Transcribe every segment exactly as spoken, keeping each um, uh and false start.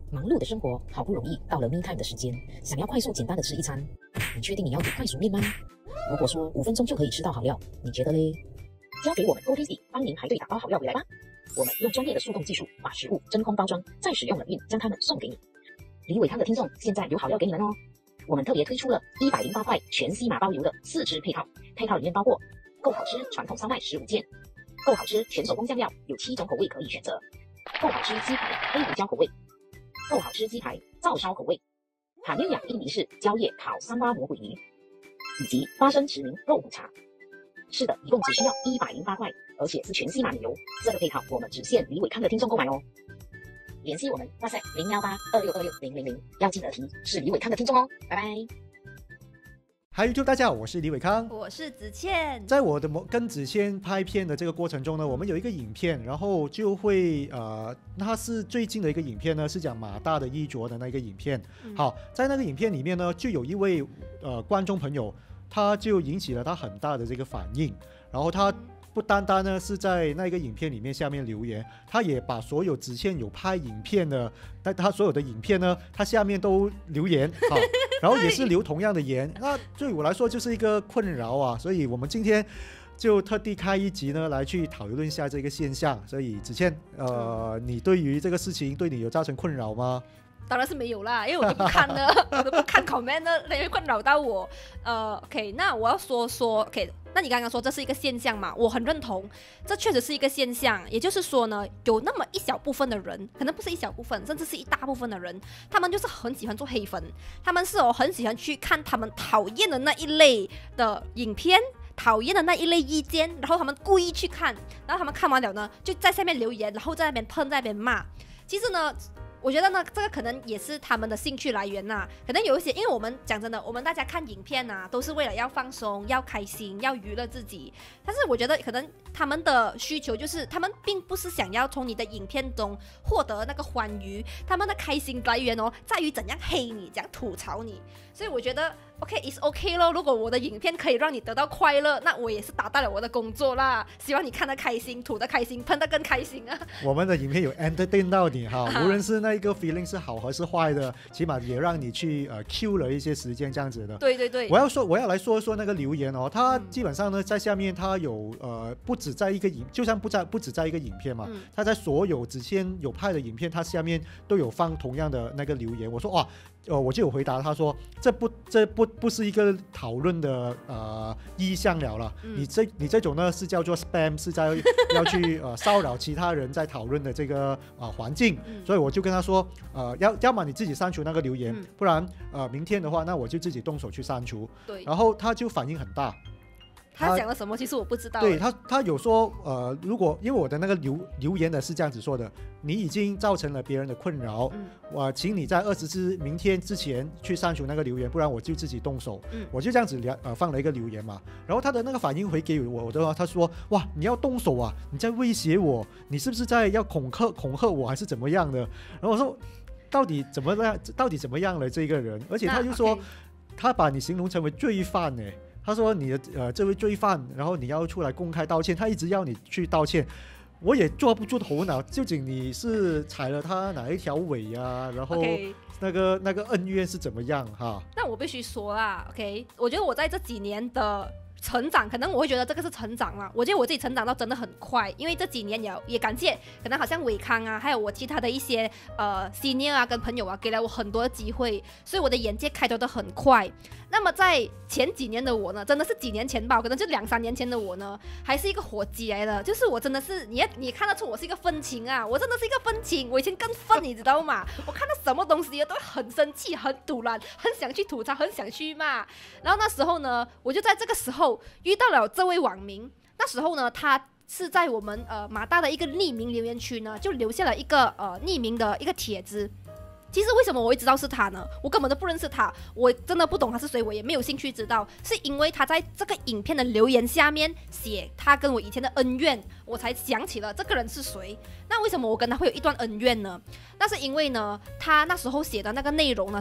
忙碌的生活，好不容易到了 me time 的时间，想要快速简单的吃一餐，你确定你要煮快熟面吗？如果说五分钟就可以吃到好料，你觉得嘞？交给我们 GoTasty 帮您排队打包好料回来吧。我们用专业的速冻技术把食物真空包装，再使用冷运将它们送给你。李伟康的听众现在有好料给你们哦，我们特别推出了一百零八块全西马包邮的四支配套，配套里面包括够好吃传统烧麦十五件，够好吃全手工酱料有七种口味可以选择，够好吃鸡排黑胡椒口味，够好吃鸡排照烧口味，塔尼亚印尼式蕉叶烤三花魔鬼鱼，以及花生驰名肉骨茶。是的，一共只需要一百零八块，而且是全西马旅游。这个配套我们只限李伟康的听众购买哦。联系我们，哇塞，零幺八二六二六零零零，要记得提是李伟康的听众哦。拜拜。 嗨 YouTube 大家好，我是李伟康， 我是子倩。 在我的跟子倩拍片的这个过程中呢，我们有一个影片，然后就会呃，它是最近的一个影片呢，是讲马大的衣着的那个影片。嗯、好，在那个影片里面呢，就有一位呃观众朋友，他就引起了他很大的这个反应，然后他不单单呢是在那个影片里面下面留言，他也把所有子倩有拍影片的，但他所有的影片呢，他下面都留言，好，然后也是留同样的言，那对我来说就是一个困扰啊，所以我们今天就特地开一集呢来去讨论一下这个现象。所以子倩，呃，你对于这个事情对你有造成困扰吗？ 当然是没有啦，因为我都不看的，我都不看 comment 的，因为困扰到我。呃 ，OK， 那我要说说 ，OK， 那你刚刚说这是一个现象嘛，我很认同，这确实是一个现象。也就是说呢，有那么一小部分的人，可能不是一小部分，甚至是一大部分的人，他们就是很喜欢做黑粉，他们是哦很喜欢去看他们讨厌的那一类的影片。讨厌的那一类意见，然后他们故意去看，然后他们看完了呢，就在下面留言，然后在那边喷，在那边骂。其实呢，我觉得呢，这个可能也是他们的兴趣来源呐、啊。可能有一些，因为我们讲真的，我们大家看影片呐、啊，都是为了要放松、要开心、要娱乐自己。但是我觉得可能他们的需求就是，他们并不是想要从你的影片中获得那个欢愉，他们的开心来源哦，在于怎样黑你、怎样吐槽你。所以我觉得 OK，is OK 咯。如果我的影片可以让你得到快乐，那我也是达到了我的工作啦。希望你看得开心，吐得开心，喷得更开心啊！ 我们的影片有 entertain 到你哈，无论是那一个 feeling 是好还是坏的，起码也让你去呃 Q 了一些时间这样子的。 对对对。 我要说，我要来说说那个留言哦，他基本上呢在下面他有呃不止在一个影，就算不在不止在一个影片嘛，嗯、他在所有之前有拍的影片，他下面都有放同样的那个留言。我说哇。呃，我就有回答他说，这不这不不是一个讨论的呃意向了了，嗯、你这你这种呢是叫做 spam， 是在要去呃骚扰其他人在讨论的这个呃环境，嗯、所以我就跟他说，呃要要么你自己删除那个留言，嗯、不然呃明天的话，那我就自己动手去删除。对，然后他就反应很大。 他讲了什么？其实我不知道。 对他，他有说，呃，如果因为我的那个留留言的是这样子说的，你已经造成了别人的困扰，嗯、我请你在二十之明天之前去删除那个留言，不然我就自己动手。嗯、我就这样子呃放了一个留言嘛，然后他的那个反应回给我的话，他说，哇，你要动手啊，你在威胁我，你是不是在要恐吓恐吓我，还是怎么样的？然后我说，到底怎么样？到底怎么样了这个人？而且他就说， okay. 他把你形容成为罪犯呢。他说你的呃这位罪犯，然后你要出来公开道歉，他一直要你去道歉，我也抓不住头脑，究竟你是踩了他哪一条尾啊？然后那个、okay. 那个恩怨是怎么样哈？ 那我必须说啦 ，OK， 我觉得我在这几年的成长，可能我会觉得这个是成长啦。我觉得我自己成长到真的很快，因为这几年也也感谢，可能好像伟康啊，还有我其他的一些呃 senior 啊跟朋友啊，给了我很多的机会，所以我的眼界开拓得很快。那么在前几年的我呢，真的是几年前吧，可能就两三年前的我呢，还是一个火鸡来的，就是我真的是，你你看得出我是一个愤青啊，我真的是一个愤青，我以前更愤，你知道吗？我看到什么东西都会很生气、很堵然，很想去吐槽、很想去骂。然后那时候呢，我就在这个时候遇到了这位网民，那时候呢，他是在我们呃马大的一个匿名留言区呢，就留下了一个呃匿名的一个帖子。其实为什么我会知道是他呢？我根本都不认识他，我真的不懂他是谁，我也没有兴趣知道，是因为他在这个影片的留言下面写他跟我以前的恩怨，我才想起了这个人是谁。那为什么我跟他会有一段恩怨呢？那是因为呢，他那时候写的那个内容呢，是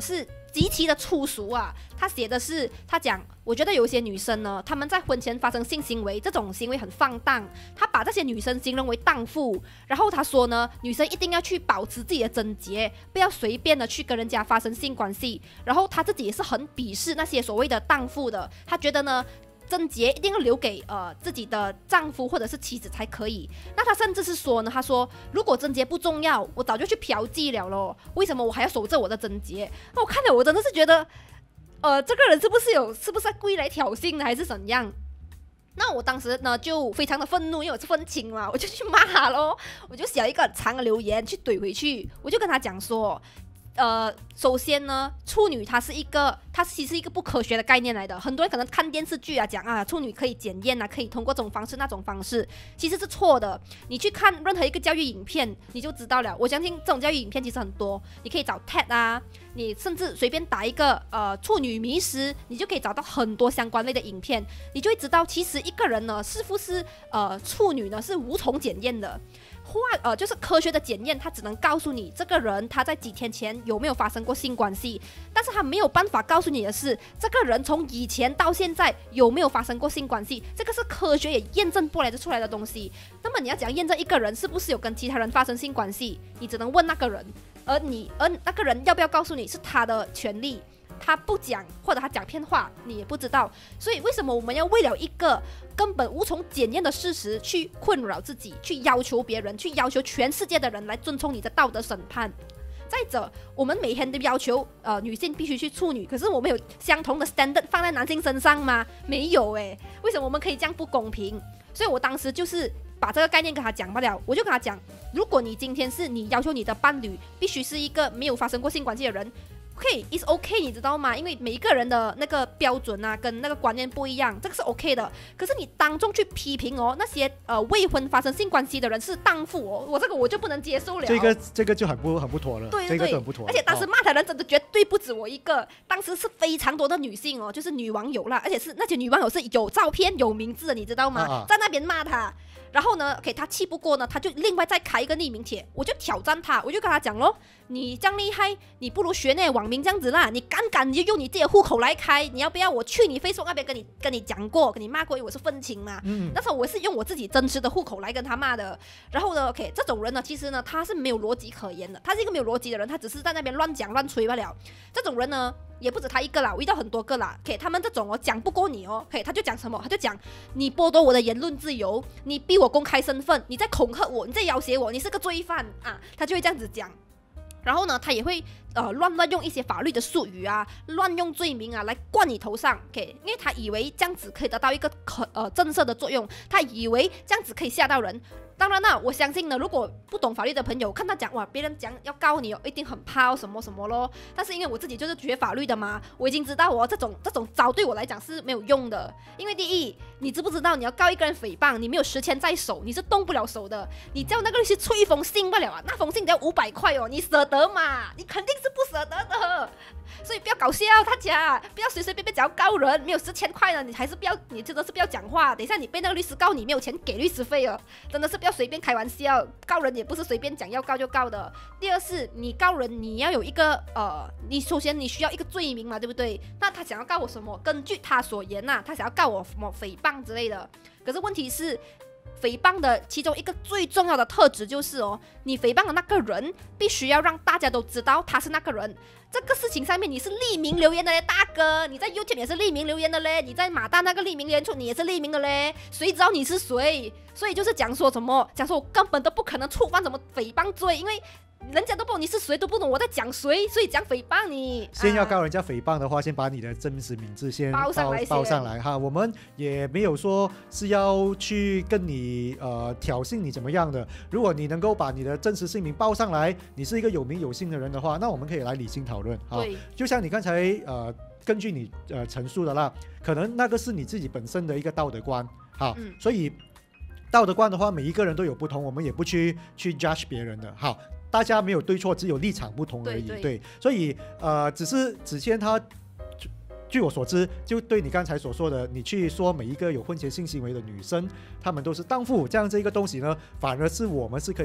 极其的粗俗啊！他写的是，他讲，我觉得有一些女生呢，她们在婚前发生性行为，这种行为很放荡。他把这些女生形容为荡妇，然后他说呢，女生一定要去保持自己的贞洁，不要随便的去跟人家发生性关系。然后他自己也是很鄙视那些所谓的荡妇的，他觉得呢，贞洁一定要留给呃自己的丈夫或者是妻子才可以。那他甚至是说呢，他说如果贞洁不重要，我早就去嫖妓了咯，为什么我还要守着我的贞洁？那我看了我真的是觉得，呃，这个人是不是有是不是故意来挑衅的，还是怎样？那我当时呢就非常的愤怒，因为我是愤青嘛，我就去骂他咯，我就写了一个很长的留言去怼回去，我就跟他讲说。呃，首先呢，处女它是一个，它其实是一个不科学的概念来的。很多人可能看电视剧啊，讲啊，处女可以检验啊，可以通过这种方式那种方式，其实是错的。你去看任何一个教育影片，你就知道了。我相信这种教育影片其实很多，你可以找 T E D 啊，你甚至随便打一个呃处女迷失，你就可以找到很多相关类的影片，你就会知道，其实一个人呢，是不是呃处女呢，是无从检验的。化呃，就是科学的检验，它只能告诉你这个人他在几天前有没有发生过性关系，但是他没有办法告诉你的是，这个人从以前到现在有没有发生过性关系，这个是科学也验证不来的出来的东西。那么你要讲验证一个人是不是有跟其他人发生性关系，你只能问那个人，而你而那个人要不要告诉你是他的权利。他不讲，或者他讲骗话，你也不知道。所以为什么我们要为了一个根本无从检验的事实去困扰自己，去要求别人，去要求全世界的人来遵从你的道德审判？再者，我们每天都要求呃女性必须去处女，可是我们有相同的 standard 放在男性身上吗？没有诶，为什么我们可以这样不公平？所以我当时就是把这个概念跟他讲罢了，我就跟他讲，如果你今天是你要求你的伴侣必须是一个没有发生过性关系的人。OK, is OK， 你知道吗？因为每一个人的那个标准啊，跟那个观念不一样，这个是 OK 的。可是你当众去批评哦，那些呃未婚发生性关系的人是荡妇哦，我这个我就不能接受了。 这个这个就很不很不妥了， 对对对， 这个就很不妥了。 而且当时骂他的人真的绝对不止我一个，哦、当时是非常多的女性哦，就是女网友啦，而且是那些女网友是有照片有名字的，你知道吗？啊、在那边骂他。然后呢 ，OK， 他气不过呢，他就另外再开一个匿名帖，我就挑战他，我就跟他讲咯，你这样厉害，你不如学那些网民这样子啦，你敢敢你就用你自己的户口来开，你要不要我去你 Facebook 那边跟你跟你讲过，跟你骂过，因为我是愤青嘛，嗯，那时候我是用我自己真实的户口来跟他骂的。然后呢 ，OK， 这种人呢，其实呢，他是没有逻辑可言的，他是一个没有逻辑的人，他只是在那边乱讲乱吹罢了。这种人呢。也不止他一个啦，我遇到很多个啦。OK， 他们这种哦讲不过你哦 ，OK， 他就讲什么？他就讲你剥夺我的言论自由，你逼我公开身份，你在恐吓我，你在要挟我，你是个罪犯啊！他就会这样子讲。然后呢，他也会呃乱乱用一些法律的术语啊，乱用罪名啊来灌你头上 ，OK， 因为他以为这样子可以得到一个可呃震慑的作用，他以为这样子可以吓到人。当然啦，我相信呢，如果不懂法律的朋友看他讲哇，别人讲要告你哦，一定很怕什么什么咯。但是因为我自己就是学法律的嘛，我已经知道哦，这种这种招对我来讲是没有用的。因为第一，你知不知道你要告一个人诽谤，你没有实钱在手，你是动不了手的。你叫那个律师出一封信不了啊，那封信只要五百块哦，你舍得吗？你肯定是不舍得的。所以不要搞笑，大家不要随随便便只要告人，没有十千块呢，你还是不要，你真的是不要讲话。等一下你被那个律师告你没有钱给律师费了，真的是不要随便开玩笑。告人也不是随便讲要告就告的。第二是，你告人你要有一个呃，你首先你需要一个罪名嘛，对不对？那他想要告我什么？根据他所言呐、啊，他想要告我什么诽谤之类的。可是问题是。诽谤的其中一个最重要的特质就是哦，你诽谤的那个人必须要让大家都知道他是那个人。这个事情上面你是匿名留言的嘞，大哥，你在 YouTube 也是匿名留言的嘞，你在马大那个匿名留言处你也是匿名的嘞，谁知道你是谁？所以就是讲说什么，讲说我根本都不可能触犯什么诽谤罪，因为人家都不懂你是谁，都不懂我在讲谁，所以讲诽谤你。 先要告人家诽谤的话，啊、先把你的真实名字先报上来报上来哈。我们也没有说是要去跟你呃挑衅你怎么样的。如果你能够把你的真实姓名报上来，你是一个有名有姓的人的话，那我们可以来理性讨论哈。就像你刚才呃根据你呃陈述的啦，可能那个是你自己本身的一个道德观哈，嗯、所以道德观的话，每一个人都有不同，我们也不去去 judge 别人的好。大家没有对错，只有立场不同而已。对，对对所以呃，只是子谦他，据我所知，就对你刚才所说的，你去说每一个有婚前性行为的女生，她们都是荡妇，这样这一个东西呢，反而是我们是可以去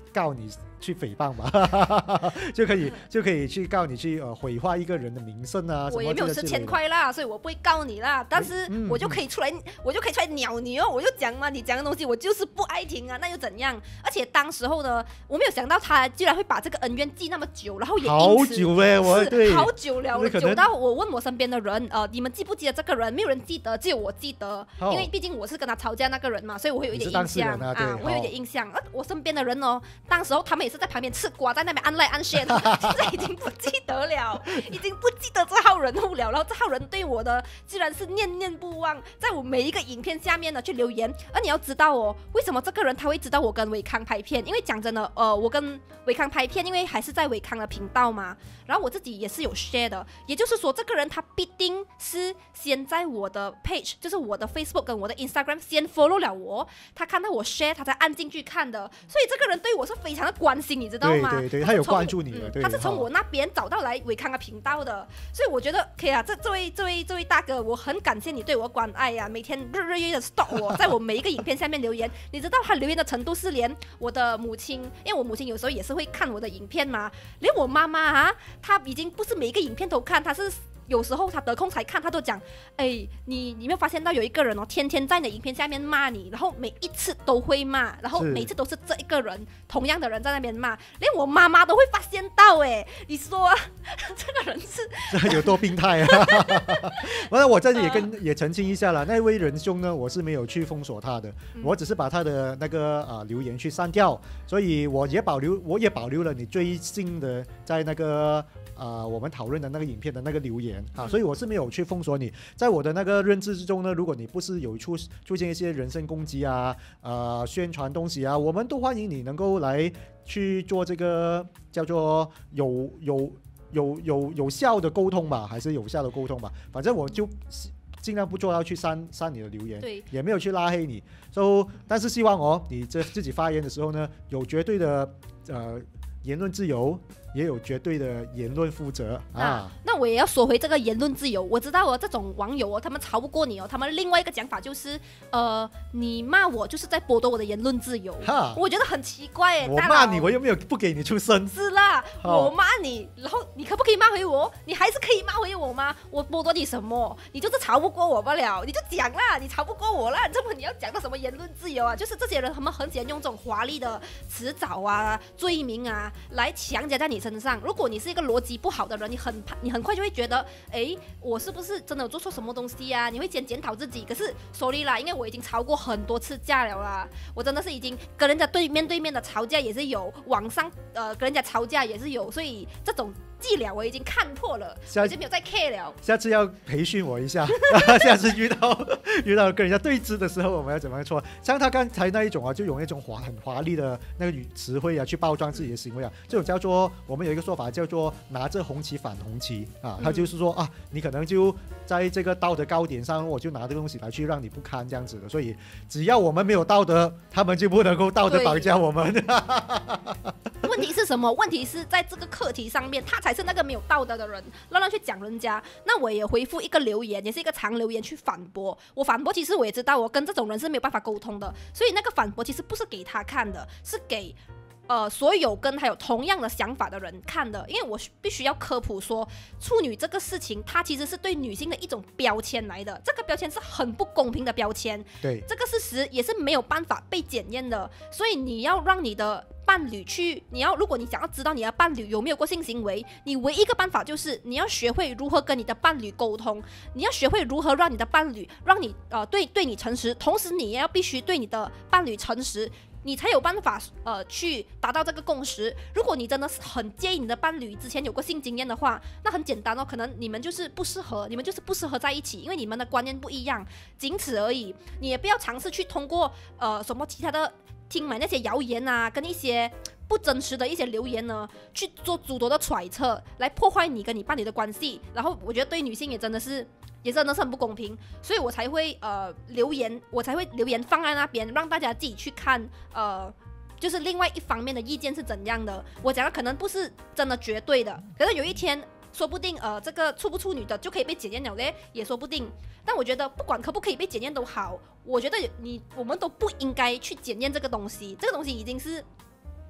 告你去诽谤吧，就可以就可以去告你去呃毁坏一个人的名声啊。 我也没有十千块啦，所以我不会告你啦。但是我就可以出来，嗯、我就可以出来鸟你哦。我就讲嘛，你讲的东西我就是不爱听啊，那又怎样？而且当时候呢，我没有想到他居然会把这个恩怨记那么久，然后也好久嘞，我对好久了，久到我问我身边的人，呃，你们记不记得这个人？没有人记得，只有我记得，因为毕竟我是跟他吵架那个人嘛，所以我会有一点印象 啊, 啊，我有一点印象。而我身边的人哦，当时候他们也是在旁边吃瓜，在那边按 like 按 share 的，现在已经不记得了，已经不记得这号人物了。然后这号人对我的居然是念念不忘，在我每一个影片下面呢去留言。而你要知道哦，为什么这个人他会知道我跟伟康拍片？因为讲真的，呃，我跟伟康拍片，因为还是在伟康的频道嘛，然后我自己也是有 share 的，也就是说，这个人他必定是先在我的 page， 就是我的 Facebook 跟我的 Instagram 先 follow 了我，他看到我 share， 他才按进去看的，所以这个人对我是非常的关心，你知道吗？ 对对对，他有关注你的， 嗯、他是从我那边找到来伟康的频道的，所以我觉得可以啊，这这位这位这位大哥，我很感谢你对我关爱呀、啊，每天日日夜夜的 stalk 我，在我每一个影片下面留言，你知道他留言的程度是连我的母亲，因为我母亲有时候也是会看我的影片嘛，连我妈妈啊，她已经不是每一个影片都看，她是。有时候他得空才看，他都讲，哎，你你没有发现到有一个人哦，天天在你的影片下面骂你，然后每一次都会骂，然后每次都是这一个人，同样的人在那边骂，连我妈妈都会发现到，哎，你说这个人是有多病态啊？完了，我这里也跟、呃、也澄清一下了，那位仁兄呢，我是没有去封锁他的，嗯、我只是把他的那个啊、呃、留言去删掉，所以我也保留，我也保留了你最新的在那个。呃，我们讨论的那个影片的那个留言啊，所以我是没有去封锁你。在我的那个认知之中呢，如果你不是有出出现一些人身攻击啊，呃，宣传东西啊，我们都欢迎你能够来去做这个叫做有有有有有效的沟通吧，还是有效的沟通吧。反正我就尽量不做到去删删你的留言， 对， 也没有去拉黑你。So， 但是希望哦，你这自己发言的时候呢，有绝对的呃言论自由。也有绝对的言论负责啊， 啊！那我也要说回这个言论自由。我知道哦，这种网友哦，他们吵不过你哦，他们另外一个讲法就是，呃，你骂我就是在剥夺我的言论自由。我觉得很奇怪哎， 我骂你，我又没有不给你出声。 是啦，我骂你，然后你可不可以骂回我？你还是可以骂回我吗？我剥夺你什么？你就是吵不过我不了，你就讲啦，你吵不过我啦，这么你要讲到什么言论自由啊？就是这些人他们很喜欢用这种华丽的辞藻啊、罪名啊来强加在你身上。如果你是一个逻辑不好的人，你很你很快就会觉得，哎，我是不是真的有做错什么东西啊？你会先检讨自己。可是 sorry 啦，因为我已经吵过很多次架了啦，我真的是已经跟人家对面对面的吵架也是有，网上呃跟人家吵架也是有，所以这种伎俩我已经看破了，我已经没有再 care 了。 下次要培训我一下，下次遇到遇到跟人家对峙的时候，我们要怎么做？像他刚才那一种啊，就用一种华很华丽的那个语词汇啊，去包装自己的行为啊，这种叫做我们有一个说法叫做拿着红旗反红旗啊，他就是说啊，你可能就在这个道德高点上，我就拿这个东西来去让你不堪这样子的。所以只要我们没有道德，他们就不能够道德绑架我们。 问题是什么？问题是在这个课题上面，他才是那个没有道德的人，让他去讲人家。那我也回复一个留言，也是一个长留言去反驳。我反驳，其实我也知道我跟这种人是没有办法沟通的，所以那个反驳其实不是给他看的，是给呃所有跟他有同样的想法的人看的。因为我必须要科普说，处女这个事情，它其实是对女性的一种标签来的，这个标签是很不公平的标签。 对， 这个事实也是没有办法被检验的，所以你要让你的伴侣去，你要如果你想要知道你的伴侣有没有过性行为，你唯一一个办法就是你要学会如何跟你的伴侣沟通，你要学会如何让你的伴侣让你呃对对你诚实，同时你也要必须对你的伴侣诚实，你才有办法呃去达到这个共识。如果你真的是很介意你的伴侣之前有过性经验的话，那很简单哦，可能你们就是不适合，你们就是不适合在一起，因为你们的观念不一样，仅此而已。你也不要尝试去通过呃什么其他的听买那些谣言啊，跟一些不真实的一些留言呢，去做诸多的揣测，来破坏你跟你伴侣的关系。然后我觉得对女性也真的是，也真的是很不公平，所以我才会呃留言，我才会留言放在那边，让大家自己去看，呃，就是另外一方面的意见是怎样的。我讲的可能不是真的绝对的，可是有一天说不定呃这个处不处女的就可以被检验了嘞，也说不定。但我觉得不管可不可以被检验都好，我觉得你我们都不应该去检验这个东西，这个东西已经是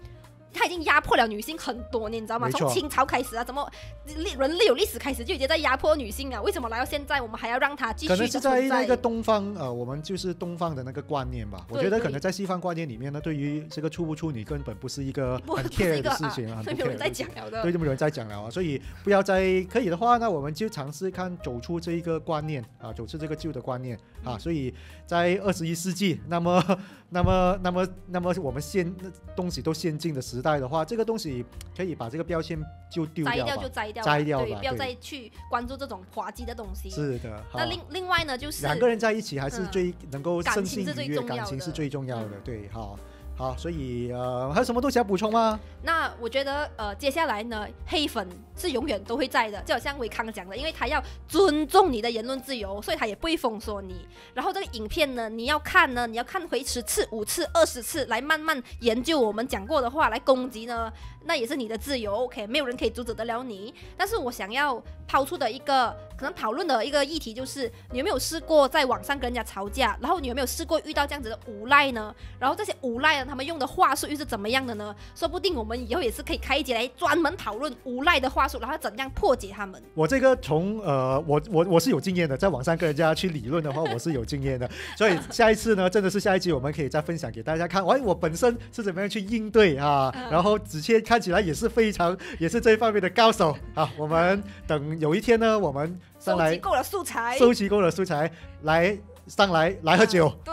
他已经压迫了女性很多年，你知道吗？从清朝开始啊，怎么人类有历史开始就已经在压迫女性了？为什么来到现在，我们还要让他继续的存在？ 可能是在那个东方，呃，我们就是东方的那个观念吧。我觉得可能在西方观念里面呢，对于这个处不处女根本不是一个很 care 的事情啊， 所以没有人在讲了的。 对，就没有人在讲了啊。所以不要再可以的话，那我们就尝试看走出这一个观念啊，走出这个旧的观念啊。所以在二十一世纪，那么那么那么那么我们先东西都先进的时代的话，这个东西可以把这个标签就丢掉吧， 摘掉就摘掉， 摘掉吧， 对，不要再去关注这种滑稽的东西。 是的。 那另另外呢，就是两个人在一起还是最能够身心愉悦， 感情是最重要的。对，好。好，所以呃，还有什么东西要补充吗？ 那我觉得呃，接下来呢，黑粉是永远都会在的，就好像伟康讲的，因为他要尊重你的言论自由，所以他也不会封锁你。然后这个影片呢，你要看呢，你要看回十次、五次、二十次，来慢慢研究我们讲过的话，来攻击呢，那也是你的自由 ，OK， 没有人可以阻止得了你。但是我想要抛出的一个可能讨论的一个议题就是，你有没有试过在网上跟人家吵架，然后你有没有试过遇到这样子的无赖呢？然后这些无赖呢，他们用的话术又是怎么样的呢？说不定我们以后也是可以开一节来专门讨论无赖的话术，然后怎样破解他们。 我这个从呃，我我我是有经验的，在网上跟人家去理论的话，我是有经验的。所以下一次呢，真的是下一集我们可以再分享给大家看，哎，我本身是怎么样去应对啊？嗯、然后子谦看起来也是非常，也是这一方面的高手啊。我们等有一天呢，我们上来收集够了素材， 收集够了素材来上来来喝酒。 嗯、对。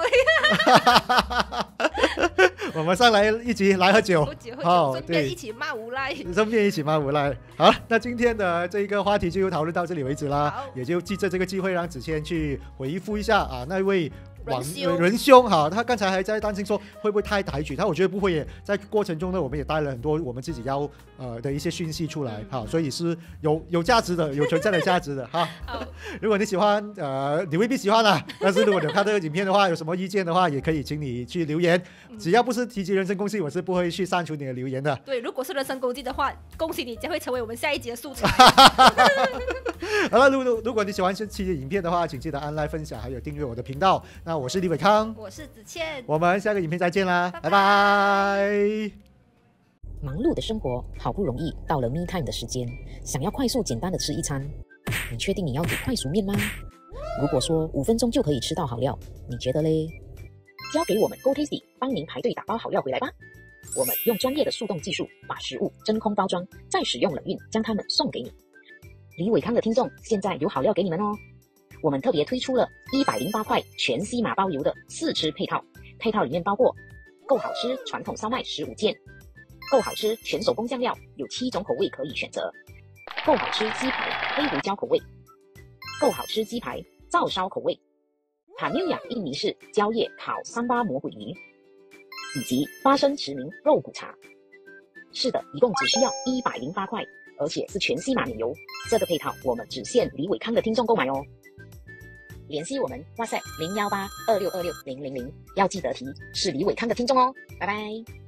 我们上来一起来喝酒， 好，顺便一起骂无赖， 顺便一起骂无赖。好，那今天的这个话题就讨论到这里为止啦，也就借着这个机会让子谦去回复一下啊那位仁兄， 仁兄哈，他刚才还在担心说会不会太抬举他，我觉得不会耶。在过程中呢，我们也带了很多我们自己要呃的一些讯息出来哈、嗯，所以是有有价值的，有存在的价值的哈。如果你喜欢呃，你未必喜欢啦，但是如果你有看这个影片的话，有什么意见的话，也可以请你去留言。只要不是提及人身攻击，我是不会去删除你的留言的。 对，如果是人身攻击的话，恭喜你将会成为我们下一集的素材。 好了，如果如果你喜欢这期的影片的话，请记得按 like 分享，还有订阅我的频道。那我是李伟康， 我是子倩， 我们下个影片再见啦，拜拜。 忙碌的生活好不容易到了 me time 的时间，想要快速简单的吃一餐，你确定你要煮快熟面吗？如果说五分钟就可以吃到好料，你觉得嘞？交给我们 GoTasty 帮您排队打包好料回来吧。我们用专业的速冻技术把食物真空包装，再使用冷运将它们送给你。李伟康的听众现在有好料给你们哦。我们特别推出了一百零八块全西马包邮的试吃配套，配套里面包括够好吃传统烧麦十五件，够好吃全手工酱料有七种口味可以选择，够好吃鸡排黑胡椒口味，够好吃鸡排照烧口味，塔纽亚印尼式蕉叶烤三巴魔鬼鱼，以及花生驰名肉骨茶。是的，一共只需要一百零八块，而且是全西马免邮。这个配套我们只限李伟康的听众购买哦。联系我们 WhatsApp 零一八二六二六零零零，要记得提是李伟康的听众哦，拜拜。